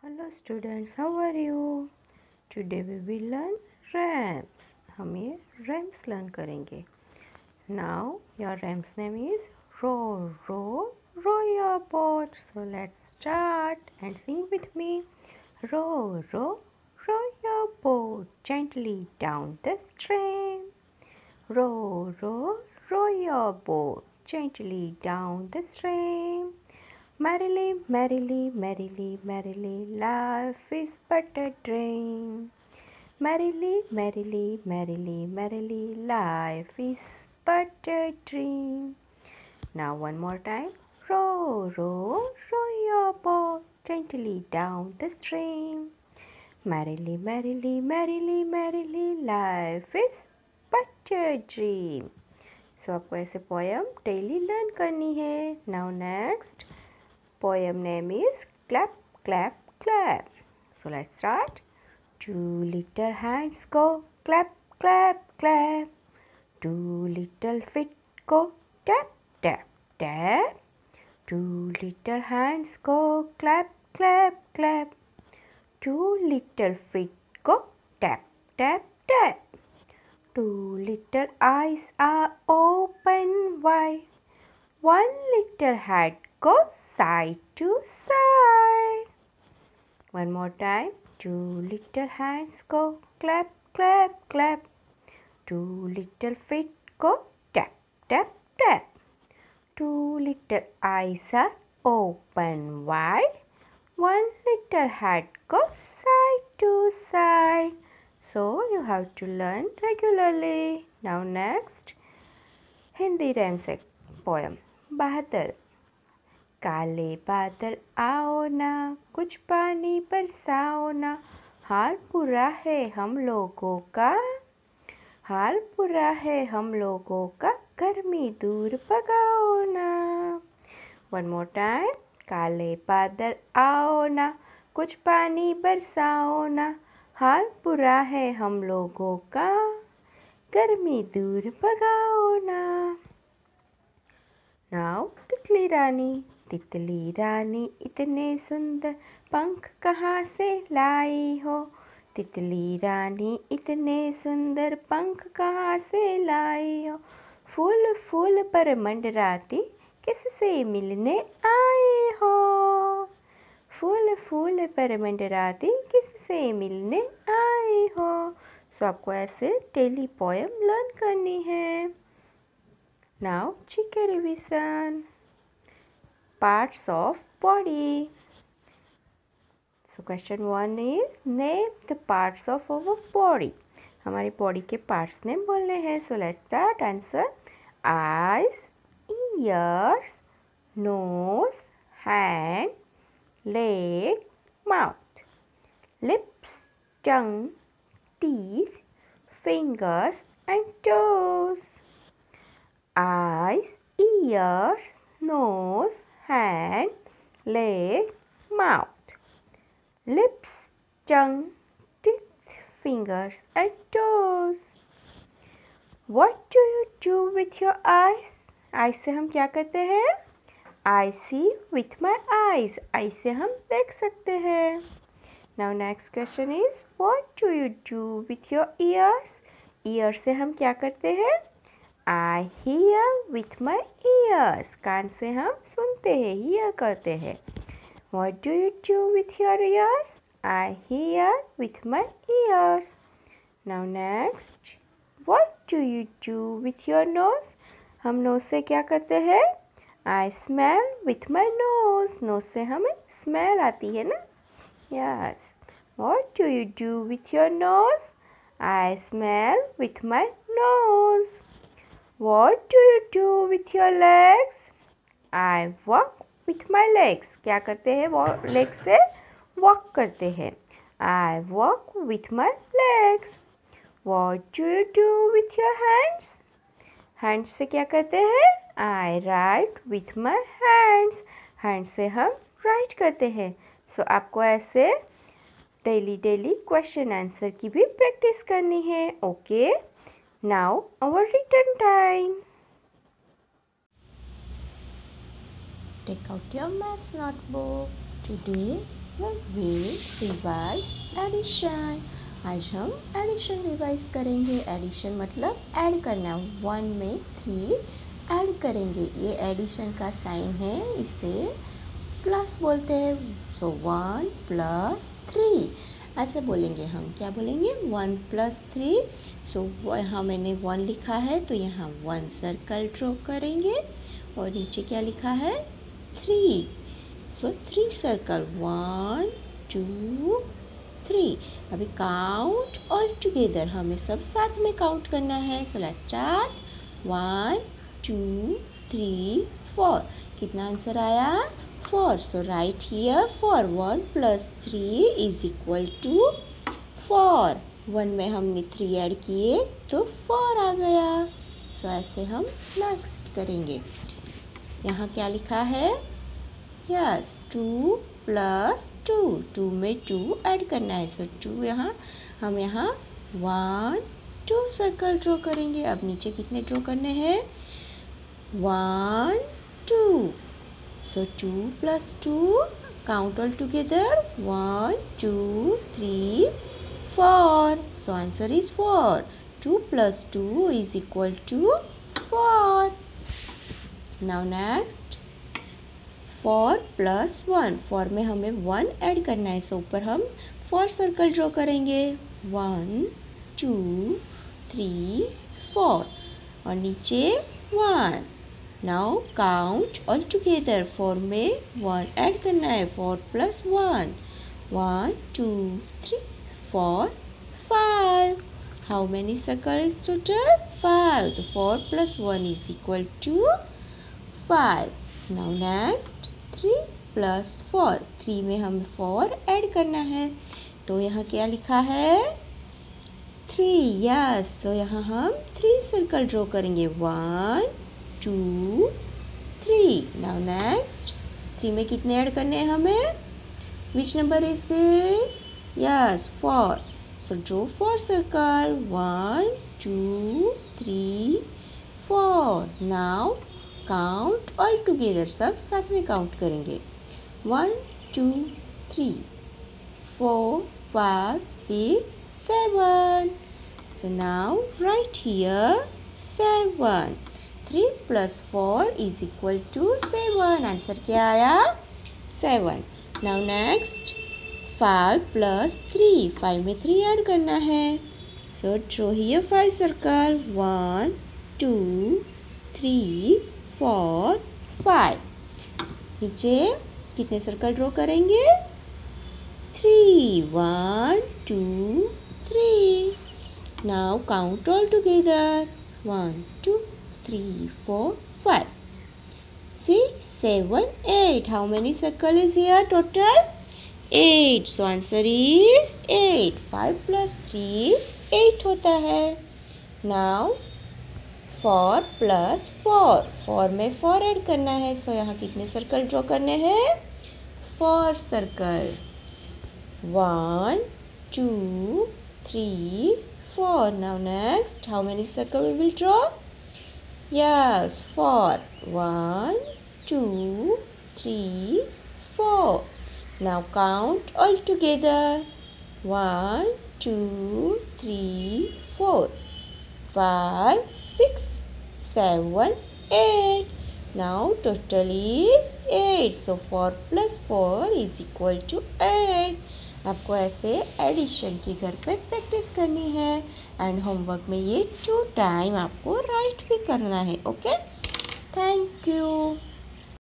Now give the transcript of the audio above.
Hello students, how are you? Today we will learn rhymes. हम ये rhymes learn करेंगे. Now your rhymes name is row, row, row your boat. So let's start and sing with me. Row, row, row your boat gently down the stream. Row, row, row your boat gently down the stream. Merrily, merrily, merrily, merrily, life is but a dream. Merrily, merrily, merrily, merrily, life is but a dream. Now one more time. Row, row, row your boat gently down the stream. Merrily, merrily, merrily, merrily, life is but a dream. So आपको ऐसे poem daily learn करनी है. Now next. Poem name is Clap, Clap, Clap. So let's start. Two little hands go clap, clap, clap. Two little feet go tap, tap, tap. Two little hands go clap, clap, clap. Two little feet go tap, tap, tap. Two little eyes are open wide. One little head goes side to side. One more time. Two little hands go clap, clap, clap. Two little feet go tap, tap, tap. Two little eyes are open wide. One little head goes side to side. So you have to learn regularly. Now next. Hindi rhyme poem. बादल. काले बादल आओ ना, कुछ पानी बरसाओ ना. हाल बुरा है हम लोगों का, हाल बुरा है हम लोगों का, गर्मी दूर भगाओ ना. One more time. काले बादल आओ ना, कुछ पानी बरसाओ ना. हाल बुरा है हम लोगों का, गर्मी दूर भगाओ ना. नाउ तितली रानी. तितली रानी इतने सुंदर पंख कहाँ से लाई हो. तितली रानी इतने सुंदर पंख कहाँ से लाई हो. फूल फूल पर मंडराती किससे मिलने आए हो. फूल फूल पर मंडराती किससे मिलने आए हो. सो आपको ऐसे डेली पोएम लर्न करनी है. Now GK revision. Parts of body. So question 1 is name the parts of our body. हमारी body के parts name बोलने हैं. So let's start. Answer. Eyes, ears, nose, hand, leg, mouth. Lips, tongue, teeth, fingers and toes. Eyes, ears, nose, hand, leg, mouth. Lips, tongue, teeth, fingers and toes. What do you do with your eyes? Eyes से हम क्या करते हैं? I see with my eyes. Eyes से हम देख सकते हैं. Now next question is what do you do with your ears? Ears से हम क्या करते हैं? I hear with my ears. कान से हम सुनते हैं, hear करते हैं. What do you do with your ears? I hear with my ears. Now next. What do you do with your nose? हम nose से क्या करते हैं? I smell with my nose. Nose से हमें smell आती है ना? Yes. What do you do with your nose? I smell with my nose. What do you do with your legs? I walk with my legs. क्या करते हैं? legs से walk करते हैं. I walk with my legs. What do you do with your hands? Hands से क्या करते हैं? I write with my hands. Hands से हम write करते हैं. So आपको ऐसे डेली क्वेश्चन आंसर की भी प्रैक्टिस करनी है. Okay. Now our return time. Take out your maths notebook. Today we revise addition. आज हम एडिशन रिवाइज करेंगे। एडिशन मतलब ऐड करना। 1 में 3 ऐड करेंगे। ये एडिशन का साइन है, इसे प्लस बोलते हैं। सो 1 + 3 ऐसे बोलेंगे हम। क्या बोलेंगे? 1 + 3। सो यहाँ मैंने 1 लिखा है तो यहाँ 1 सर्कल ड्रॉ करेंगे और नीचे क्या लिखा है? 3। So 3 circle 1 2 3। अभी काउंट ऑल टुगेदर, हमें सब साथ में काउंट करना है। So let's start. 1 2 3 4। कितना आंसर आया? 4। सो राइट हियर 4। 1 + 3 = 4। 1 में हमने 3 ऐड किए तो 4 आ गया। सो ऐसे हम नेक्स्ट करेंगे। यहाँ क्या लिखा है? यस 2 + 2। 2 में 2 ऐड करना है। सो 2 यहाँ हम 1 2 सर्कल ड्रॉ करेंगे। अब नीचे कितने ड्रॉ करने हैं? 1 2। So 2 + 2 count all together 1 2 3 4। So answer is 4। 2 + 2 = 4। Now next 4 + 1। 4 में हमें 1 ऐड करना है। सो ऊपर हम 4 सर्कल ड्रॉ करेंगे। 1 2 3 4 और नीचे 1। Now count all together. 4 में 1 ऐड करना है। 4 + 1 1 2 3 4 5। How many circle is total? 5। तो 4 + 1 = 5। Now next 3 + 4। 3 में हमें 4 ऐड करना है। तो यहाँ क्या लिखा है? 3। यस, तो यहाँ हम 3 सर्कल ड्रॉ करेंगे। 1 2 3। नाउ नेक्स्ट 3 में कितने ऐड करने हैं हमें? Which number is this? Yes 4। So draw 4 circle 1 2 3 4। Now count all together, सब साथ में काउंट करेंगे। 1 2 3 4 5 6 7। So now write here 7. 3 + 4 = 7. Answer क्या आया? 7. Now next 5 + 3. 5 में 3 ऐड करना है। So draw here 5 circle 1 2 3 4 5। नीचे कितने सर्कल ड्रॉ करेंगे? 3 1 2 3। Now count all together 1 2 3 4 5 6 7 8। How many circle is here total? 8। So answer is 8। 5 + 3 8 होता है। नाउ 4 + 4। 4 में 4 ऐड करना है। सो यहाँ कितने सर्कल ड्रॉ करने हैं? 4 circle 1 2 3 4। Now next how many circle we will draw? Yes 4। 1 2 3 4। Now count all together 1 2 3 4 5 6 7 8। Now total is 8. So 4 + 4 = 8. आपको ऐसे एडिशन की घर पे प्रैक्टिस करनी है एंड होमवर्क में ये 2 टाइम आपको राइट भी करना है। Okay, thank you.